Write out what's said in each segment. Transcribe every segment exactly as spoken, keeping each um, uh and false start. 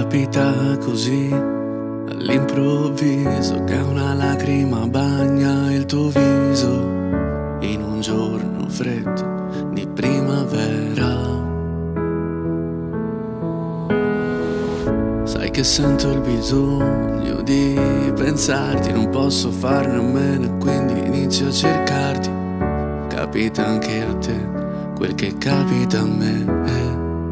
capita così, all'improvviso, che una lacrima bagna il tuo viso in un giorno freddo di primavera. Sai che sento il bisogno di pensarti, non posso farne a meno e quindi inizio a cercarti. Capita anche a te quel che capita a me.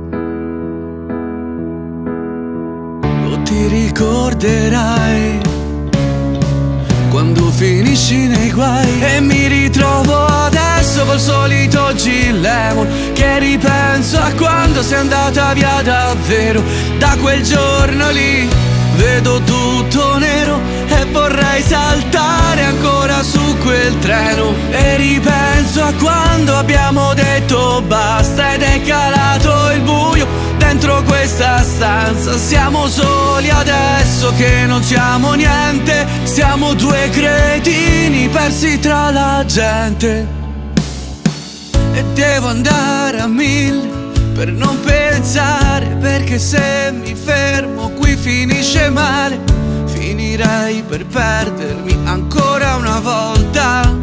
O ti ricorderai quando finisci nei guai e mi ritrovo adesso col solito Gin Lemon, che ripenso a quando sei andata via davvero. Da quel giorno lì vedo tutto nero e vorrei saltare ancora su quel treno. E ripenso a quando abbiamo detto basta ed è calato il buio dentro questa stanza. Siamo soli adesso che non siamo niente, siamo due cretini persi tra la gente. E devo andare a mille per non pensare, perché se mi fermo qui finisce male. Finirei per perdermi ancora una volta.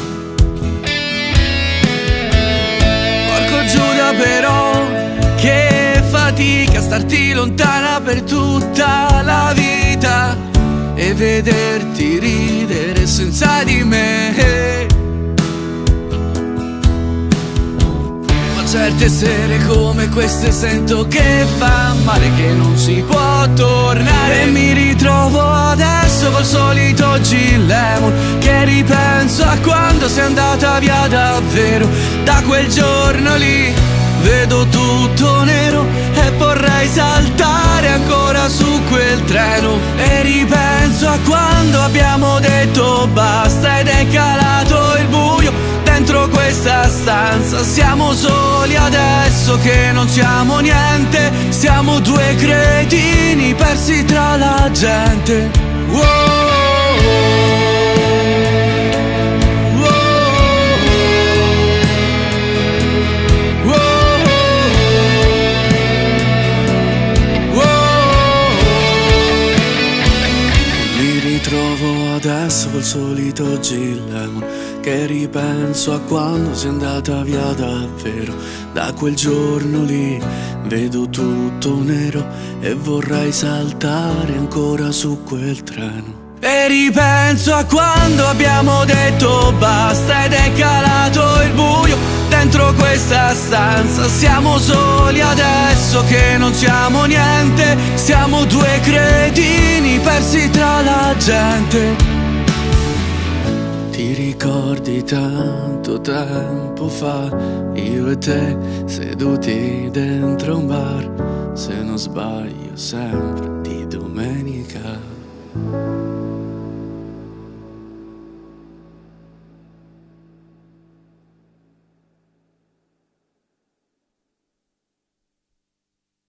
Porco Giuda però, che fatica starti lontana per tutta la vita e vederti ridere senza di me. Ma certe sere come queste sento che fa male, che non si può tornare. E mi ritrovo adesso col solito Gin Lemon, che ripenso a quando sei andata via davvero. Da quel giorno lì vedo tutto nero e vorrei saltare ancora su quel treno. E ripenso a quando abbiamo detto basta ed è calato il buio dentro questa stanza. Siamo soli adesso che non siamo niente, siamo due cretini persi tra la gente. Wow. Trovo adesso col solito Gin Lemon, che ripenso a quando sei andata via davvero. Da quel giorno lì vedo tutto nero e vorrei saltare ancora su quel treno. E ripenso a quando abbiamo detto basta ed è calato il buio dentro questa stanza. Siamo soli adesso che non siamo niente, siamo due cretini persi tra la gente. Ti ricordi tanto tempo fa, io e te seduti dentro un bar, se non sbaglio sempre di domenica.